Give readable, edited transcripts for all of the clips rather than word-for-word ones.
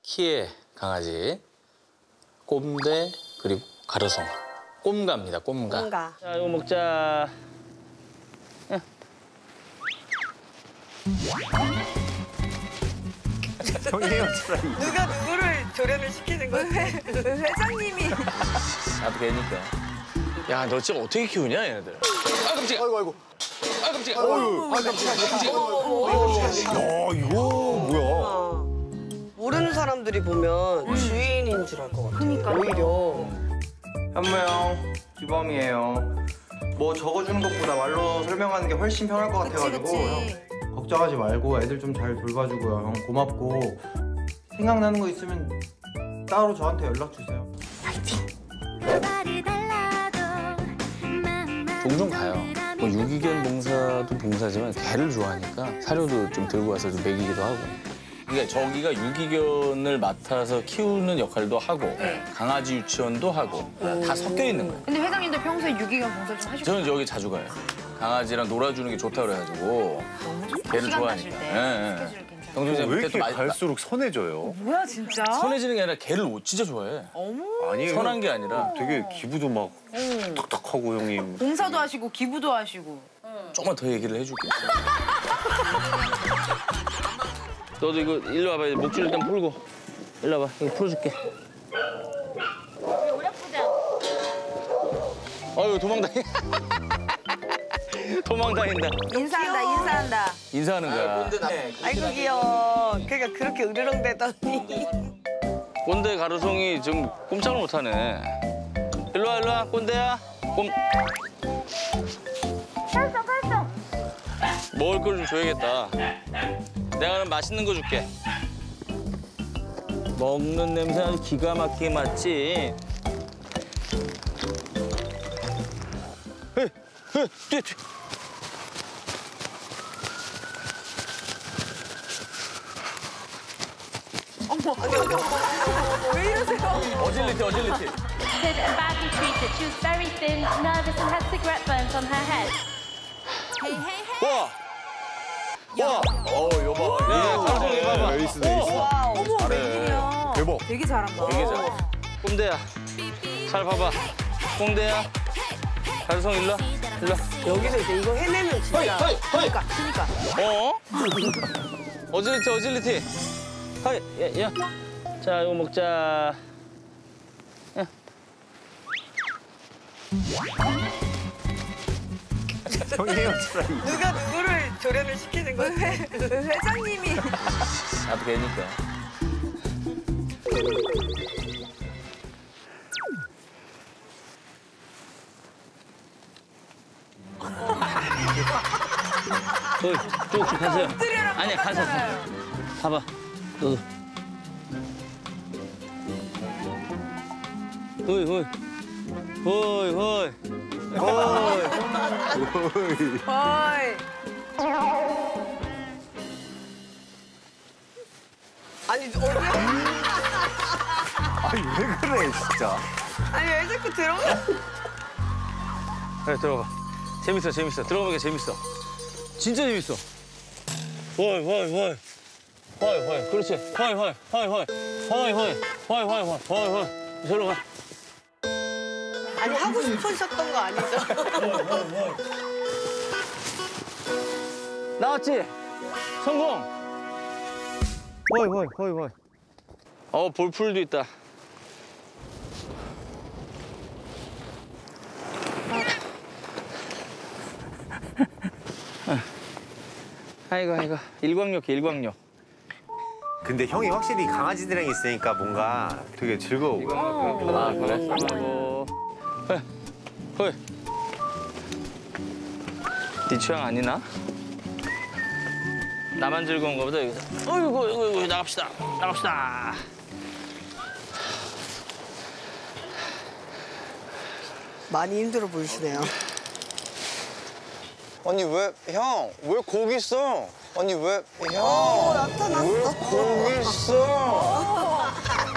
키의 강아지 꼼대 그리고 가르송. 꼼가입니다. 꼼가. 뭔가. 자, 이거 먹자. 야. 누가 누구를 조련을 시키는 거야? 회장님이. 나도 개니까. 야, 너 진짜 어떻게 키우냐, 얘네들? 아 깜짝이야. 아이고 아이고. 아 깜짝이야. 야 이거 뭐야? 모르는 사람들이 보면 주인인 줄 알 것 같아. 그러니까 오히려. 현무형, 규범이에요. 뭐 적어주는 것보다 말로 설명하는 게 훨씬 편할 것 같아가지고 형, 걱정하지 말고 애들 좀 잘 돌봐주고요. 형 고맙고 생각나는 거 있으면 따로 저한테 연락 주세요. 종종 가요. 뭐 유기견 봉사도 봉사지만 개를 좋아하니까 사료도 좀 들고 와서 좀 먹이기도 하고. 그러니까 저기가 유기견을 맡아서 키우는 역할도 하고 강아지 유치원도 하고 다 섞여 있는 거예요. 근데 회장님도 평소에 유기견 봉사를 좀 하시고 저는 여기 자주 가요. 강아지랑 놀아주는 게 좋다 그래가지고 개를 시간 좋아하니까. 나실 때 예, 예. 스케줄 괜찮아요. 경준이 왜 이렇게 갈수록 선해져요? 뭐야 진짜? 선해지는 게 아니라 개를 진짜 좋아해. 아니 선한 게 아니라 되게 기부도 막 탁탁하고 형님. 봉사도 하시고 기부도 하시고. 조금만 더 얘기를 해줄게. 너도 이거 일로 와봐. 목줄 일단 풀고. 일로 와봐. 이거 풀어줄게. 아유 도망다니. 도망다닌다. 인사한다, 인사한다. 인사하는 거야. 아이고 귀여워. 그러니까 그렇게 으르렁대더니. 꼰대 가루송이 지금 꼼짝을 못하네. 일로 와, 일로 와. 꼰대야. 먹을 걸 좀 줘야겠다. 내가 그럼 맛있는 거 줄게. 먹는 냄새 아주 기가 막히게 맡지. 뛰어. 어질리티. and badly treated. She was very thin, nervous, and had cigarette burns on her head. 와! 와! 여봐. 야, 가루송 이거 봐봐. 에이스다 에이스. 어머 웬일이야. 대박. 되게 잘한다. 되게 잘해. 꼰대야. 잘 봐봐. 꼰대야. 가루송 일로 와. 일로 와. 여기서 이제 이거 해내면 진짜. 그러니까. 어? 어질리티. 하이, 야. 자, 이거 먹자. 야. 누가 누구를 조련을 시키는 거야? 회장님이. 나도 개니까. 쭉 가세요. 아니야, 가세요. 봐봐. 너도. 호이. 어이. 아니 어디야? 아니 왜 그래 진짜. 아니 왜 자꾸 들어가? 그래, 들어가. 재밌어. 들어가는 게 재밌어. 진짜 재밌어. 호이. 그렇지. 호이. 저리로 가. 아니 하고 싶으셨던 거 아니죠? 나왔지? 성공! 호이. 볼풀도 있다. 아이고. 일광욕. 근데 형이 확실히 강아지들이랑 있으니까 뭔가 되게 즐거워. 아, 그래? 호이. 네 취향 아니나? 나만 즐거운가 보다, 여기서. 어이구, 나갑시다. 많이 힘들어 보이시네요. 아니 왜 거기 있어? 아니 왜 나타났어. 왜 거기 있어?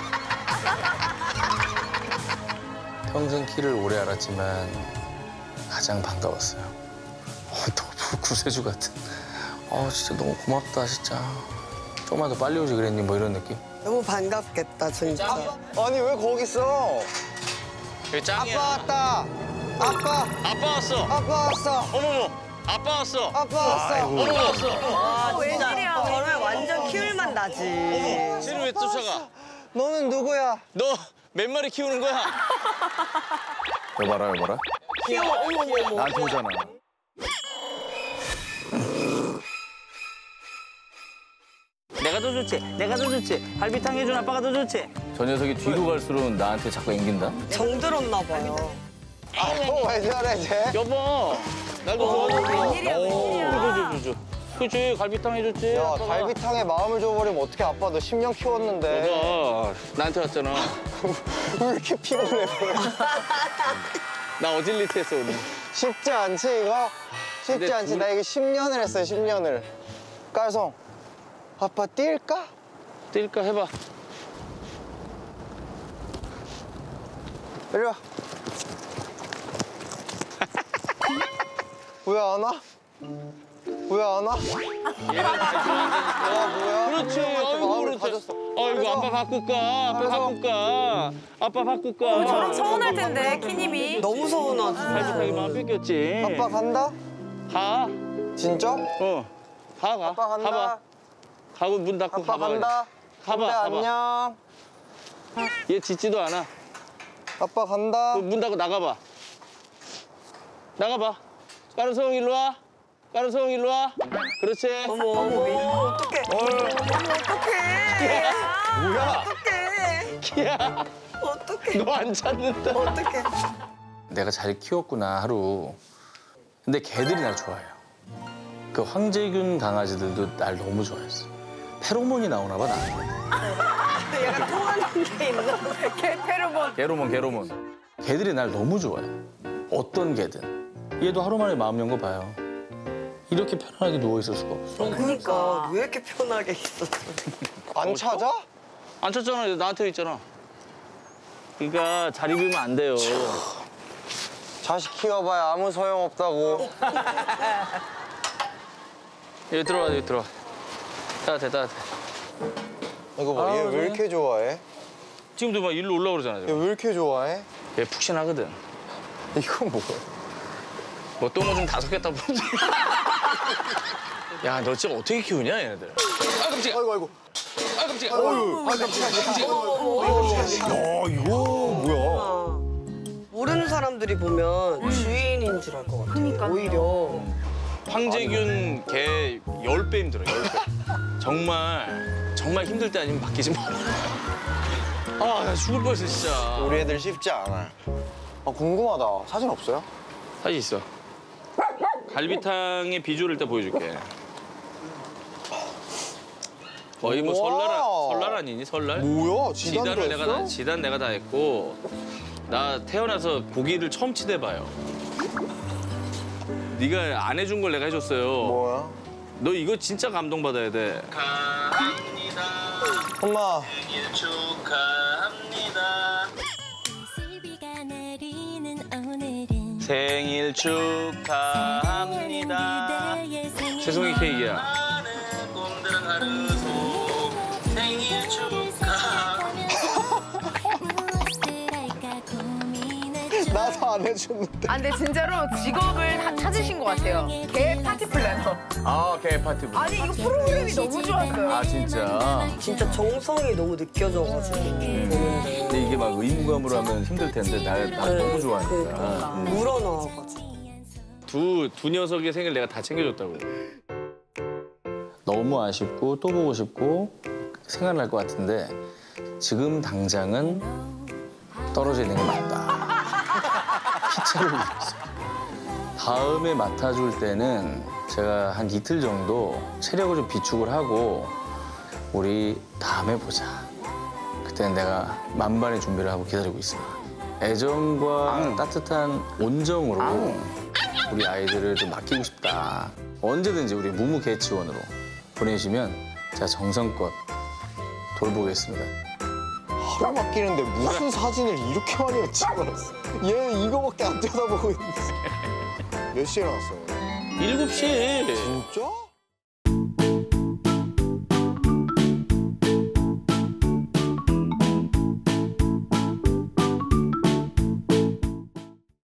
평생 키를 오래 알았지만 가장 반가웠어요. 너무 구세주 같은. 진짜 너무 고맙다 진짜. 조금만 더 빨리 오지 그랬니 뭐 이런 느낌. 너무 반갑겠다 진짜. 아니 왜 거기 있어? 여기 짱이야. 아빠 왔다. 아빠. 아빠 왔어. 아빠 왔어. 어머머. 아빠 왔어. 아빠 왔어. 엄마 왔어. 와 웬일이야. 저는 완전 키울만 나지. 쟤를 왜 쫓아가? 너는 누구야? 너 몇 마리 키우는 거야? 여봐라 여봐라. 귀여워. 어머머머. 나한테 오잖아. 내가 더 좋지. 내가 더 좋지. 갈비탕 해준 아빠가 더 좋지. 저 녀석이 뒤로 갈수록 나한테 자꾸 앵긴다. 정들었나 봐요. 왜 저래 쟤? 여보. 날도 도와줄게. 웬일이야, 웬일이야. 줘. 그치 갈비탕 해줬지. 야 아빠가. 갈비탕에 마음을 줘버리면 어떻게 아빠 너 10년 키웠는데. 여보. 나한테 왔잖아. 왜 이렇게 피곤해 보여? 나 어질리트했어 오늘. 쉽지 않지 이거? 쉽지 근데 않지. 둘- 나 이거 10년을 했어요 10년을. 깔성. 아빠 뛸까? 뛸까 해봐. 이리 와. 왜 안 와? 왜 안 와? 와 뭐야? 그렇지. 형한테 아이고 마음을 그렇지. 가졌어. 아이고 그래서- 아빠 바꿀까? 아빠 그래서- 바꿀까? 아빠 바꿀까? 저랑 서운할 텐데 키님이. 너무 서운하지. 갈비탕이 마음 뺏겼지. 아빠 간다? 가. 진짜? 어. 가. 아빠 간다. 가봐. 가고 문 닫고 아빠 가봐. 그냥. 간다. 가봐, 근데 가봐. 안녕. 얘 짖지도 않아. 아빠 간다. 문 닫고 나가봐. 나가봐. 까르송 일로 와. 까르송 일로 와. 그렇지. 어머 어떡해. 어떡해. 뭐야? 어떡해. 키야. 어떡해. 너 안 찾는다. 어떡해. 내가 잘 키웠구나 하루. 근데 개들이 날 좋아해요. 그 황제균 강아지들도 날 너무 좋아했어. 페로몬이 나오나 봐 나한테. 얘가 통하는 게 있나? 페로몬. 게로몬. 개들이 날 너무 좋아해. 어떤 개든. 얘도 하루 만에 마음 연 거 봐요. 이렇게 편안하게 누워 있을 수가 없어. 그러니까 왜 이렇게 편하게 있었어? 안 찾아? 안 쳤잖아. 나한테 있잖아. 그러니까 자리 비우면 안 돼요. 자식 키워봐야 아무 소용 없다고. 여기 들어와, 여기 들어와. 따뜻해, 따뜻해. 이거 봐, 얘 왜 이렇게 좋아해? 지금도 막 일로 올라오잖아 얘 지금. 왜 이렇게 좋아해? 얘 푹신하거든. 이건 뭐야? 뭐 똥을 좀 5개 보지. 야, 너 진짜 어떻게 키우냐, 얘네들. 아, 깜짝이야. 아이고 아이고. 아, 깜짝이야. 야 이거 뭐야? 모르는 사람들이 보면 주인인 줄 알 것 같아. 그러니까요. 오히려. 황제균 개 10배 힘들어, 10배. 정말 힘들 때 아니면 맡기지 마. 아, 나 죽을 뻔했어, 진짜. 우리 애들 쉽지 않아. 아 궁금하다. 사진 없어요? 사진 있어. 갈비탕의 비주얼을 일단 보여줄게. 거의 뭐 우와. 설날 아니니, 설날? 뭐야? 지단을 내가 다 했고, 나 태어나서 고기를 처음 치대봐요. 네가 안 해준 걸 내가 해줬어요. 뭐야? 너 이거 진짜 감동받아야 돼. 엄마. 생일 축하합니다. 생일 축하합니다. 세송이 케이크야. 생일 나도 안 해줬는데. 아 근데 진짜로 직업을 다 찾으신 것 같아요. 개 파티 플래너. 아, 개 파티. 아니 이거 프로그램이 너무 좋았어요. 아, 진짜. 진짜 정성이 너무 느껴져가지고 보는데. 근데 이게 막 의무감으로 하면 힘들 텐데 날 너무 좋아하니까. 우러나와가지고. 두 녀석의 생일 내가 다 챙겨줬다고. 너무 아쉽고 또 보고 싶고 생각날 것 같은데 지금 당장은 떨어져 있는 게 맞다. 피차를 입었어. 다음에 맡아줄 때는 제가 한 이틀 정도 체력을 좀 비축을 하고 우리 다음에 보자. 그때는 내가 만반의 준비를 하고 기다리고 있습니다. 애정과 따뜻한 온정으로 우리 아이들을 좀 맡기고 싶다. 언제든지 우리 무무개치원으로 보내주시면 제가 정성껏 돌보겠습니다. 하루 맡기는데 무슨 사진을 이렇게 많이 찍어놨어? 얘는 이거밖에 안 쳐다보고 있는데. 몇 시에 나왔어요? 7시. 진짜?